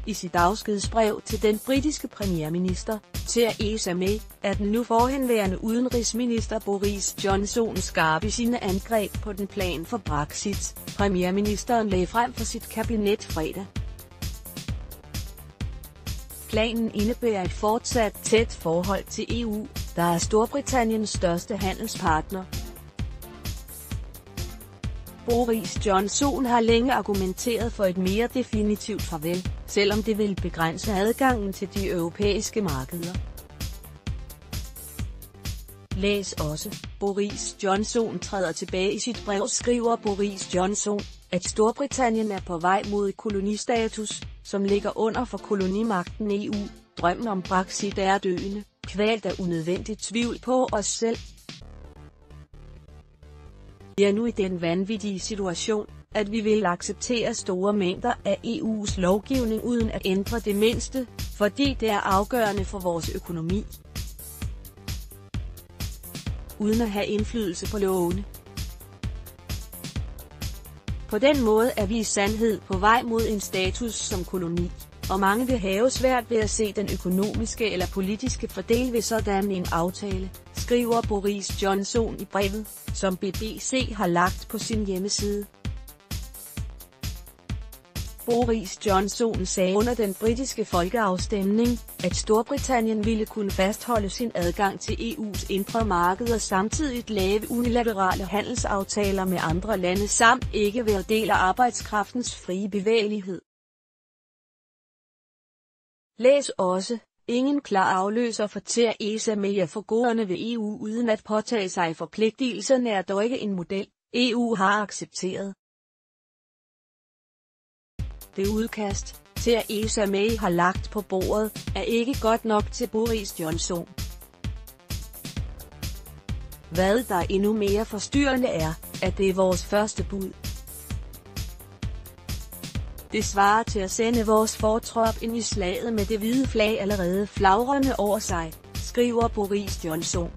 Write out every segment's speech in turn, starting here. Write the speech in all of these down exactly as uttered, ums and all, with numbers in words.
i sit afskedsbrev til den britiske premierminister, Theresa May, er den nu forhenværende udenrigsminister Boris Johnson skarp i sine angreb på den plan for Brexit, premierministeren lagde frem for sit kabinet fredag. Planen indebærer et fortsat tæt forhold til E U, der er Storbritanniens største handelspartner. Boris Johnson har længe argumenteret for et mere definitivt farvel, selvom det vil begrænse adgangen til de europæiske markeder. Læs også: Boris Johnson træder tilbage. I sit brev skriver Boris Johnson, at Storbritannien er på vej mod kolonistatus, som ligger under for kolonimagten E U. Drømmen om Brexit er døende, kvalt af unødvendig tvivl på os selv. Vi er nu i den vanvittige situation, at vi vil acceptere store mængder af E U's lovgivning uden at ændre det mindste, fordi det er afgørende for vores økonomi. Uden at have indflydelse på lovene. På den måde er vi i sandhed på vej mod en status som koloni, og mange vil have svært ved at se den økonomiske eller politiske fordel ved sådan en aftale, skriver Boris Johnson i brevet, som B B C har lagt på sin hjemmeside. Boris Johnson sagde under den britiske folkeafstemning, at Storbritannien ville kunne fastholde sin adgang til E U's indre marked og samtidig lave unilaterale handelsaftaler med andre lande samt ikke være del af arbejdskraftens frie bevægelighed. Læs også: Ingen klar afløser for Theresa May er for goderne ved E U uden at påtage sig forpligtelserne er dog ikke en model, E U har accepteret. Det udkast, Theresa May har lagt på bordet, er ikke godt nok til Boris Johnson. Hvad der er endnu mere forstyrrende er, at det er vores første bud. Det svarer til at sende vores fortrop ind i slaget med det hvide flag allerede flagrende over sig, skriver Boris Johnson.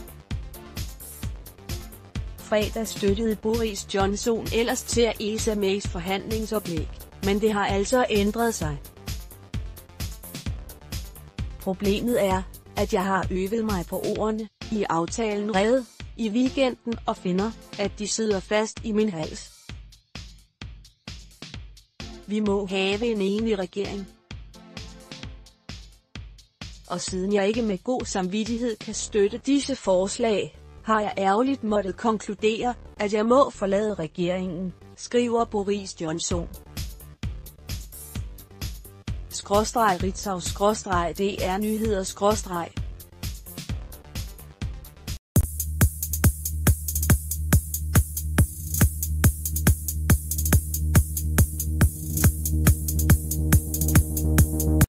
Fredag støttede Boris Johnson ellers Theresa Mays forhandlingsoplæg, men det har altså ændret sig. Problemet er, at jeg har øvet mig på ordene i aftalen reddet i weekenden og finder, at de sidder fast i min hals. Vi må have en enig regering. Og siden jeg ikke med god samvittighed kan støtte disse forslag, har jeg ærgerligt måttet konkludere, at jeg må forlade regeringen, skriver Boris Johnson. Skråstreg Ritzau skråstreg D R nyheder skråstreg